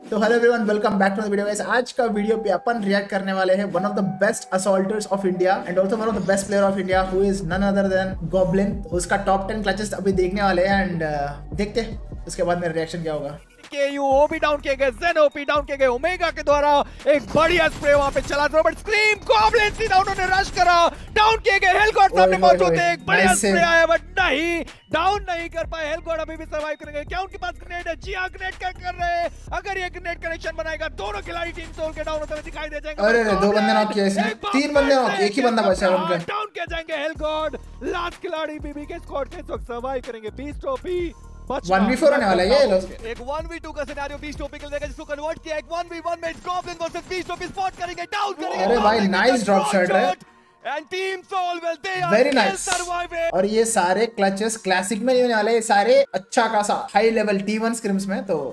तो hello everyone, welcome back to the video guys. आज का वीडियो पे अपन रिएक्ट करने वाले हैं one of the best assaulters of India and also one of the best player of India who is none other than Goblin. उसका top 10 clutches अभी देखने वाले हैं एंड देखते हैं उसके बाद मेरा रिएक्शन क्या होगा। KU ओपी डाउन किए गए, ज़ेन ओपी डाउन किए गए, ओमेगा के द्वारा एक बढ़िया स्प्रे वहां पे चला, रॉबर्ट स्क्रीम गॉब्लिन सीधा उन्होंने रश करा, डाउन किए गए। हेलगॉड सामने मौजूद है, एक बढ़िया स्प्रे आया बट नहीं, डाउन नहीं कर पाए। हेलगॉड अभी भी सर्वाइव करेंगे, क्या उनके पास ग्रेनेड है? जी हां, ग्रेनेड क्या कर रहे हैं? अगर ये ग्रेनेड कनेक्शन बनाएगा दोनों खिलाड़ी टीम सोल के डाउन होते हुए दिखाई दे जाएंगे। अरे दो बंदे नॉक किए इसने, तीन बंदे नॉक, एक ही बंदा बचा है उनका। डाउन किया जाएंगे हेलगॉड, लास्ट खिलाड़ी बीबी के स्क्वाड के इस वक्त सर्वाइव करेंगे। बीस्ट ट्रॉफी 1v4 होने वाला है ये लोग। एक 1v2 का सिनेरियो बीस्ट टॉपिक के लिए जिसको कन्वर्ट किया, एक 1v1 में Goblin versus Beast topic spot करेंगे, डाउन करेंगे। अरे भाई नाइस ड्रॉप शॉट है and team Soul will they are very nice. और ये सारे क्लचेस क्लासिक में नहीं होने वाले, सारे अच्छा खासा हाई लेवल T1 स्क्रिम्स में। तो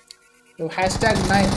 #9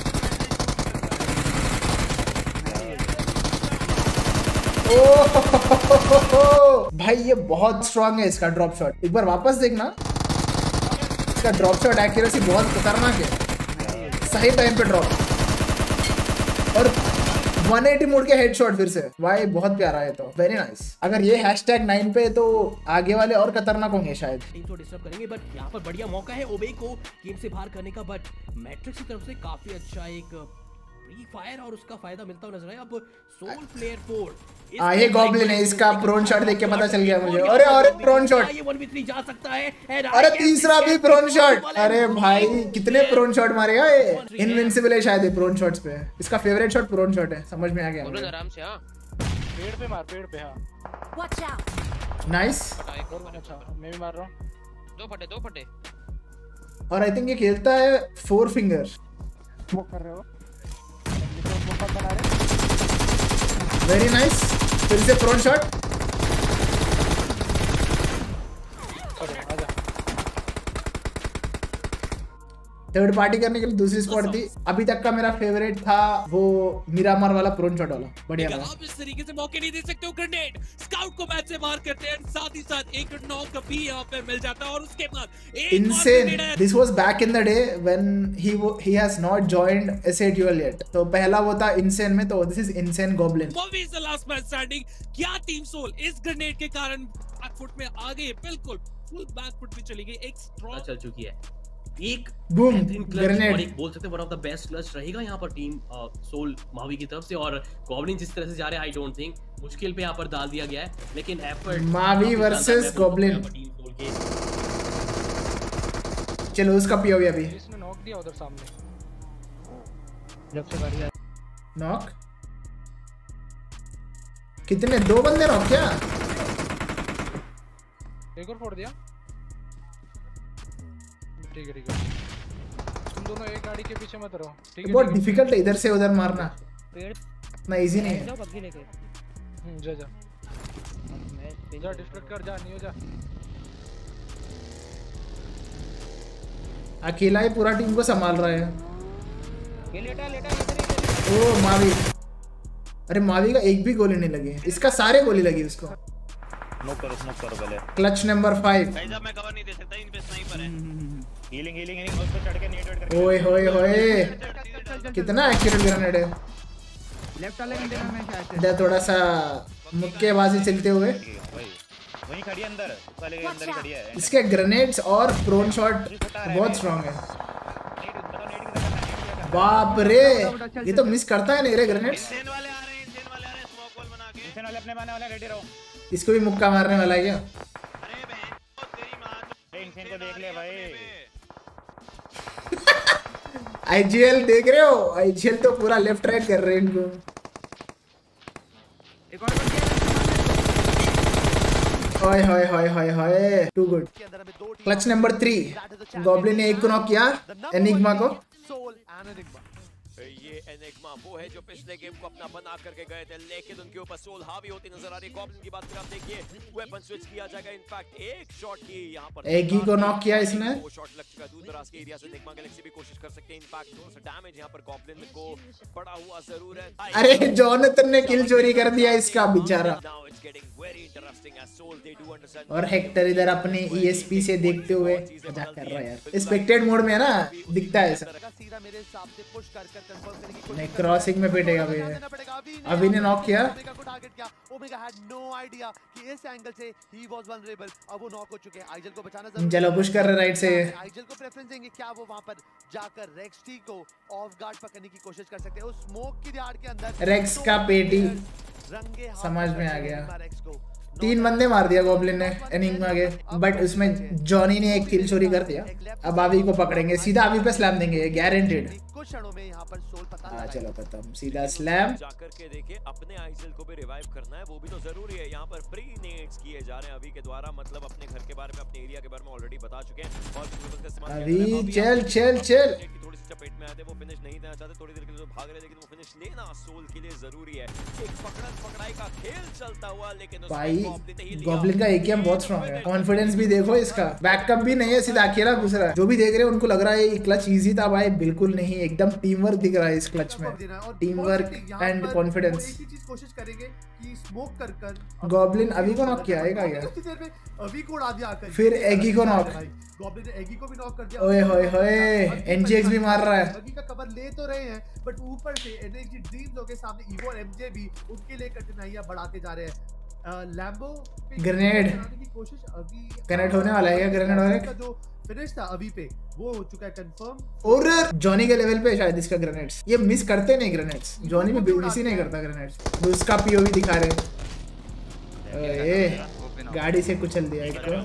भाई ये बहुत स्ट्रांग है इसका ड्रॉप शॉट। एक बार वापस देखना, इसका ड्रॉप शॉट एक्यूरेसी बहुत खतरनाक है, सही टाइम पे ड्रॉप और 180 मोड के हेडशॉट फिर से। भाई बहुत प्यारा है, तो वेरी नाइस। अगर ये #9 पे तो आगे वाले और खतरनाक होंगे शायद। टीम को डिस्टर्ब करेंगे बट यहाँ पर बढ़िया मौका है ओबे को गेम से बाहर करने का, बट मैट्रिक्स की तरफ से काफी अच्छा एक फ्री फायर और उसका फायदा मिलता हुआ नजर आया। अब सोल प्लेयर 4 ये गॉब्लिन है, इसका प्रोन शॉट देख के पता चल गया मुझे। अरे प्रोन शॉट, ये 1v3 जा सकता है। अरे तीसरा भी प्रोन शॉट। अरे भाई कितने प्रोन शॉट मारेगा ये, इनविंसिबल है शायद ये प्रोन शॉट्स पे। इसका फेवरेट शॉट प्रोन शॉट है, समझ में आ गया मुझे। आराम से। हां पेड़ पे मार, पेड़ पे। हां वॉच आउट, नाइस। अच्छा मैं भी मार रहा हूं। दो फटे। और आई थिंक ये खेलता है 4 फिंगर। स्मोक कर रहे हो, स्मोक बना रहे। वेरी नाइस, फिर से प्रोन शॉट। थर्ड पार्टी करने के लिए दूसरी स्क्वाड थी। अभी तक का मेरा फेवरेट था वो मिरामार वाला प्रोन शॉट वाला, बढ़िया था। आप इस तरीके से मौके नहीं दे सकते हो। ग्रेनेड स्काउट को मैच से बाहर करते हैं, साथ ही साथ एक नॉक भी यहाँ पे मिल जाता है और उसके बाद insane. This was back in the day when he has not joined S8UL yet. तो पहला वो था इनसेन में, तो दिस इज इनसेन गॉब्लिन। वो भी is the last match standing. क्या टीम सोल इस ग्रेनेड के कारण बैकफुट में आ गई? बिल्कुल फुल बैकफुट में चली गई। एक स्ट्रॉन्ग चल चुकी है, एक बूम ग्रेनेड और एक बोल सकते हैं one of the best clutch रहेगा यहाँ पर टीम सोल मावी की तरफ से। और गॉब्लिन जिस तरह से जा रहे हैं, आई डोंट थिंक मुश्किल पे यहाँ पर डाल दिया गया है, लेकिन एफर्ट मावी वर्सेस गॉब्लिन। चलो उसका पीओवी अभी इसने नॉक दिया उधर सामने जब से गाड़ी आई। नॉक कितने? 2 बंदे नॉक क्या? एक और फोड़ दिया। ठीक है तुम दोनों एक गाड़ी के पीछे मत रहो, ठीक है? बहुत डिफिकल्ट है इधर से उधर मारना, ना इजी नहीं है। जा डिस्ट्रैक्ट कर, जा नहीं हो जा। अकेला ही पूरा टीम को संभाल रहा है। ये लेटा इधर ही। ओ मावी, अरे मावी का एक भी गोली नहीं लगी, इसका सारे गोली लगी उसको। स्मोक करो पहले। Clutch number 5। गाइस अब मैं कवर नहीं दे सकता, इन पे स्नाइपर है। हीलिंग उस पे चढ़ के नेट वेट करके। ओए होए कितना एक्यूरेट ग्रेनेड है। लेफ्ट वाले में देना, मैं शायद इधर थोड़ा सा मुक्केबाजी चलते हुए। वहीं खड़ी है अंदर, वाले के अंदर खड़ी है। इसके ग्रेनेड्स और प्रोन शॉट बहुत स्ट्रांग है। बाप रे, ये तो मिस करता है नहीं रे ग्रेनेड्स। इंसेन वाले आ रहे हैं, स्मोक वॉल बना के। इंसेन वाले अपने मारने वाले, रेडी रहो। इसको भी मुक्का मारने वाला है क्या? अरे बहन तेरी मां, इंसेन को देख ले भाई। आईजीएल देख रहे हो? आईजीएल तो पूरा लेफ्ट राइट कर रहे हैं इनको। एक और बन hi hi hi hi hi, too good. Clutch number 3, Goblin ने एक को नॉक किया, एनिग्मा को। ये एनिग्मा वो है जो पिछले गेम को अपना बना करके गए थे, लेकिन उनके ऊपर सोल हावी होती नजर आ रही है। गॉब्लिन की बात करें, आप देखिए वेपन स्विच किया जाएगा। इनफैक्ट एक शॉट की यहां पर एगी को नॉक किया इसने, वो शॉट लग चुका है दूर दराज के एरिया से। एनिग्मा गैलेक्सी भी कोशिश कर सकते हैं। इनफैक्ट थोड़ा सा डैमेज यहां पर गॉब्लिन को पड़ा हुआ जरूर है। अरे जॉनथन ने किल चोरी कर दिया इसका बेचारा। और हेक्टर इधर अपने ESP से देखते हुए मजाक कर रहा है यार। स्पेक्टेड मोड में है ना, दिखता है ऐसा। नहीं क्रॉसिंग में पिटेगा भैया। अभी ने नॉक किया। चलो पुश कर रहे राइट से। आइजल को प्रेफरेंस देंगे क्या वो वहां पर जाकर रेक्स टी को ऑफ गार्ड पकड़ने की कोशिश कर सकते हैं। उस स्मोक की यार्ड के अंदर रेक्स का पेटी समझ में आ गया। 3 बंदे मार दिया गॉब्लिन ने एनिग्मा के, बट उसमें जॉनी ने एक किल चोरी कर दिया। अब अभी को पकड़ेंगे, सीधा अभी पे स्लैम देंगे गारंटीड। कुछ क्षणों में यहां पर सोल पता चलो खत्म, सीधा स्लैम। जाकर के देखिए अपने आइजल को भी रिवाइव करना है, वो भी तो जरूरी है। यहाँ पर प्री नेड्स किए जा रहे हैं अभी के द्वारा, मतलब अपने घर के बारे में, अपने एरिया के बारे में ऑलरेडी बता चुके हैं। और अभी चल चल चल थोड़ी सी चपेट में आए थे, वो फिनिश नहीं देना चाहते, थोड़ी देर के लिए भाग रहे, लेकिन वो फिनिश लेना सोल के लिए जरूरी है। एक पकड़ाई का खेल चलता हुआ, लेकिन भाई गॉब्लिन का एकेएम बहुत स्ट्रांग है। कॉन्फिडेंस भी देखो इसका, बैकअप भी नहीं है, सीधा अकेला घुस रहा है। जो भी देख रहे हैं उनको लग रहा है ये क्लच इजी था, भाई बिल्कुल नहीं। एकदम टीम वर्क दिख रहा है इस क्लच में, टीम वर्क एंड कॉन्फिडेंस। कोशिश करेंगे कि स्मोक कर गॉब्लिन अभी को नॉक किया है क्या? अभी को उड़ा दिया आकर, फिर एगी को नॉक। गॉब्लिन ने एगी को भी नॉक कर दिया। ओए होए होए, एनजीएक्स भी मार रहा है। एगी का कवर ले तो रहे हैं, बट ऊपर से एनर्जी ड्रीम्स के सामने ईवो और एमजे भी उनके लिए कठिनाइयां बढ़ाते जा रहे हैं। लैम्बो ग्रेनेड की कोशिश अभी कनेक्ट होने वाला है क्या? ग्रेनेड वाले का जो फिनिश था अभी पे वो हो चुका है कंफर्म। और जॉनी के लेवल पे शायद इसका ग्रेनेड्स, ये मिस करते नहीं ग्रेनेड्स। जॉनी भी मिस ही नहीं करता ग्रेनेड्स। उसका पीओवी दिखा रहे। ओए गाड़ी से कुचल दिया एक को।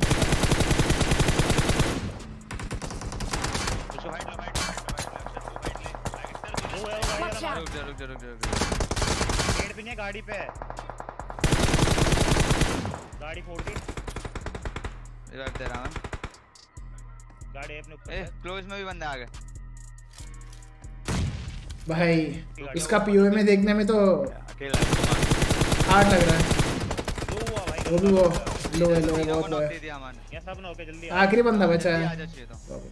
गेट पे नहीं, गाड़ी पे है। गाड़ी फोड़ दी। रिवाइव दे रहा हूं। गाड़ी अपने ऊपर। क्लोज में भी बंदा आ गया भाई। इसका पीओवी में देखने में तो हार्ड लग रहा है। वो भी वो लो है, लो है, बहुत लो है। ये सब ना होके जल्दी आखिरी बंदा बचा है।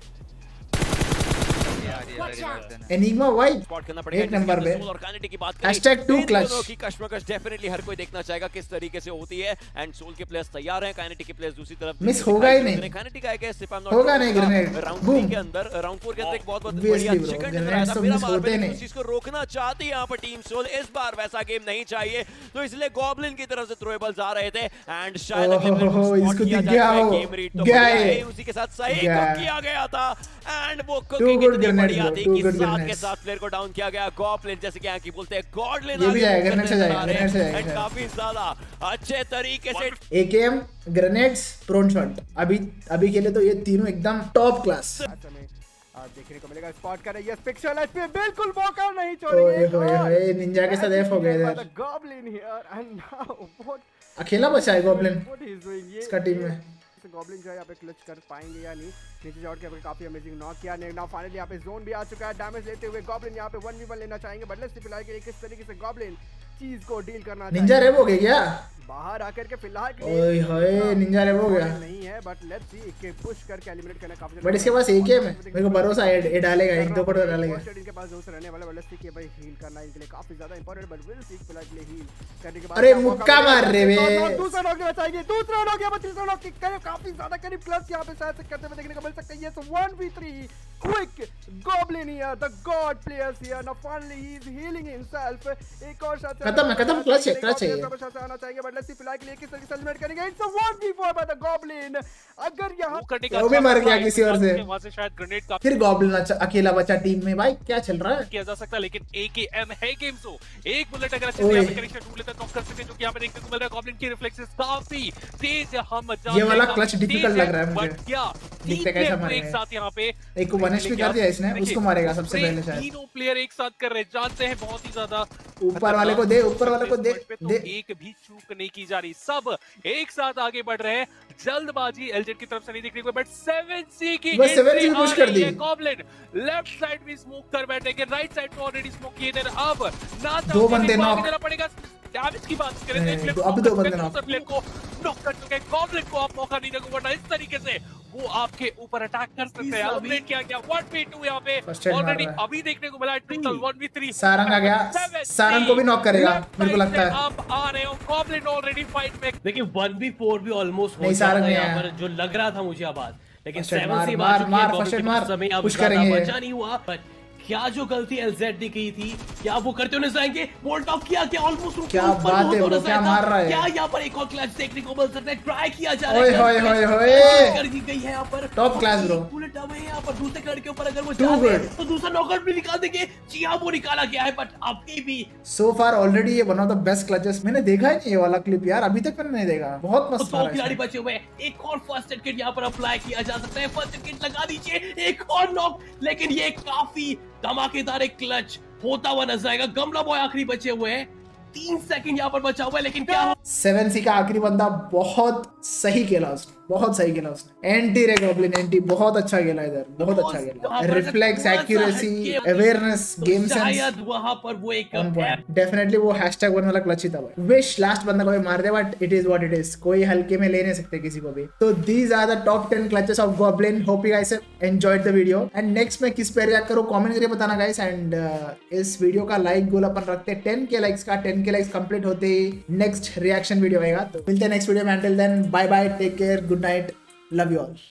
एनिग्मा वाइट स्पॉट करना पड़ेगा एक नंबर पे। और काइनेटिक की बात करें, #2 क्लच की कशमकश डेफिनेटली हर कोई देखना चाहेगा किस तरीके से होती है। एंड सोल के प्लेयर्स तैयार हैं, काइनेटिक के प्लेयर्स दूसरी तरफ मिस होगा ही नहीं। काइनेटिक आएगा इफ आई एम नॉट होगा नहीं ग्रेनेड। राउंड बूम 3 के अंदर, राउंड 4 के अंदर एक बहुत बढ़िया चिकन ग्रेनेड तो मिस होते नहीं। इस चीज को रोकना चाहती है यहाँ पर टीम सोल। इस बार वैसा गेम नहीं चाहिए, तो इसलिए गॉब्लिन की तरफ से थ्रोएबल्स आ रहे थे। एंड शायद इसको दिख गया हो, गया है उसी के साथ सही किया गया था। एंड वो कुकिंग इतनी बढ़िया थी कि साथ के साथ प्लेयर को डाउन किया गया। गॉब्लिन जैसे कि यहाँ की बोलते हैं गॉडलिन, ये भी जाएगा, ग्रेनेड से जाएगा, ग्रेनेड से जाएगा। काफी ज्यादा अच्छे तरीके से एकेएम, ग्रेनेड्स, प्रोन शॉट। अभी के लिए तो ये तीनों एकदम टॉप क्लास देखने को मिलेगा। स्पॉट कर रही है पिक्सल एच पे, बिल्कुल मौका नहीं छोड़ेंगे। ओए निंजा के साथ एफ हो गए इधर। Goblin here and now what अकेला बचा है Goblin what he is doing. इसका टीम में गॉब्लिन जो है यहाँ पे क्लच कर पाएंगे या नहीं। नीचे जाओ के काफी अमेजिंग नॉक किया। नाउ फाइनली यहाँ पे जोन भी आ चुका है। डैमेज लेते हुए गॉब्लिन यहाँ पे 1v1 लेना चाहेंगे, बट लेट्स सी फिलहाल के लिए किस तरीके से गॉब्लिन चीज को डील करना चाहिए। निंजा रेव हो गया क्या? बाहर आकर के फिलहाल ओए होए निंजा रेव हो गया नहीं है, बट लेट्स सी एक पुश करके एलिमिनेट करना काफी। बट इसके पास एकेएम है, मेरे को भरोसा है ये डालेगा, एक दो पड़ डालेगा। इनके पास जोन से रहने वाला, लेट्स सी कि भाई हील करना इनके लिए काफी ज्यादा इंपॉर्टेंट, बट विल सी फिलहाल के लिए हील करने के बाद। अरे मुक्का मार रहे वे। दूसरा नॉक लेना चाहिए, दूसरा नॉक या तीसरा नॉक की करीब, काफी ज्यादा करीब क्लच यहां पे शायद से करते हुए देखने को मिल सकता है। ये 1v3 quick Goblin here, the god players here. Now finally he is healing himself. एक और शॉट खत्म क्लच है आना चाहिए, बट लेट्स सी फिलहाल के लिए किस तरीके से सेलिब्रेट करेंगे। It's a 1v4 by the Goblin. अगर यहां वो भी मर गया किसी और से, वहां से शायद ग्रेनेड का फिर गॉब्लिन अकेला बचा टीम में। भाई क्या चल रहा है? किया जा सकता है, लेकिन AKM है गेम सो एक बुलेट अगर अच्छे से यहां पे कनेक्शन टूट लेता तो कर सकते हैं, जो कि यहां पे देखने को मिल रहा है। गॉब्लिन की रिफ्लेक्सेस काफी तेज है। हम ये वाला क्लच डिफिकल्ट लग रहा है मुझे। क्या दिखते कैसा मारेंगे एक साथ यहां पे एक को 1v1 पनिश भी कर दिया इसने, उसको मारेगा सबसे पहले शायद। तीनों प्लेयर एक साथ कर रहे, जानते हैं बहुत ही ज्यादा ऊपर वाले को दे, ऊपर वाले को दे, दे। एक भी चूक नहीं की जा रही, सब एक साथ आगे बढ़ रहे हैं। जल्दबाजी एलजेड की तरफ से नहीं दिख रही, बट 7C की एंट्री पुश कर दी। गॉब्लिन लेफ्ट साइड भी स्मोक कर बैठेंगे, राइट साइड पे ऑलरेडी स्मोक किए थे। अब ना दो बंदे नॉक देना पड़ेगा। डैमेज की बात करें तो अभी 2 बंदे नॉक को नॉक कर चुके हैं। गॉब्लिन को आप मौका नहीं दोगे, वरना इस तरीके से वो आपके ऊपर अटैक कर सकते हैं। अपडेट किया गया 1v2 यहां पे ऑलरेडी अभी देखने को मिला है। टोटल 1v3 सारंग आ गया, सारंग को भी नॉक करेगा मेरे को लगता है। आप आ रहे हो गॉब्लिन ऑलरेडी फाइट में। देखिए 1v4 भी ऑलमोस्ट हो नहीं, सारंग जाता है नहीं यहाँ है। पर, जो लग रहा था मुझे आवाज, लेकिन फर्स्ट एड 7C मार, मार मार, चुकी फर्स्ट एड मार, समय अब पुश ज्यादा करेंगे। बचा नहीं हुआ, बट क्या जो गलती LZ ने की थी, क्या वो करते हुए जाएंगे? बोल्ट ऑफ किया, क्या ऑलमोस्ट क्या बात है ब्रो, क्या मार रहा है? क्या यहाँ पर एक और क्लच देखने को मिल सकता है? ट्राई किया जा रहा ओए है, होए होए होए, कर दी गई है यहाँ पर। Top class bro. बुलेट अब है यहाँ पर दूसरे कलर के ऊपर, अगर वो Too जाते good। हैं तो दूसरा नॉकआउट भी निकाल देंगे। जी हाँ, वो निकाला गया है, बट अभी भी सो फार ऑलरेडी ये one of the best clutches. मैंने देखा ही नहीं ये वाला क्लिप यार, अभी तक मैंने नहीं देखा। बहुत मस्त दो खिलाड़ी बचे हुए हैं। एक और फर्स्ट एड किट यहाँ पर अप्लाई किया जा सकता है। फर्स्ट एड किट लगा दीजिए, एक और नॉक, लेकिन ये काफी धमाकेदार एक क्लच होता हुआ नजर आएगा। गमला बॉय आखिरी बचे हुए हैं, 3 सेकंड यहाँ पर बचा हुआ है, लेकिन क्या 7C का आखिरी बंदा बहुत सही खेला उसने, बहुत सही खेला उसने। एंटी रे गॉब्लिन, एंटी बहुत अच्छा खेला इधर, बहुत अच्छा खेला। Reflex, accuracy, awareness, game sense, शायद वहां पर वो एक डेफिनेटली वो #1 वाला क्लच ही था भाई। विश लास्ट बंदा को भी मार दे, but it is what it is, कोई हल्के में ले नहीं सकते किसी को भी। तो these are the top 10 clutches of Goblin. Hope you guys have enjoyed the video, and next मैं किस पे रिएक्ट करूं कमेंट करके बताना गाइस। एंड इस वीडियो का लाइक गोल अपन रखते हैं 10K लाइक्स का। 10K लाइक्स कंप्लीट होते ही नेक्स्ट रिएक्शन वीडियो आएगा। तो मिलते हैं नेक्स्ट वीडियो में, until then bye bye, take care, good night, love you all.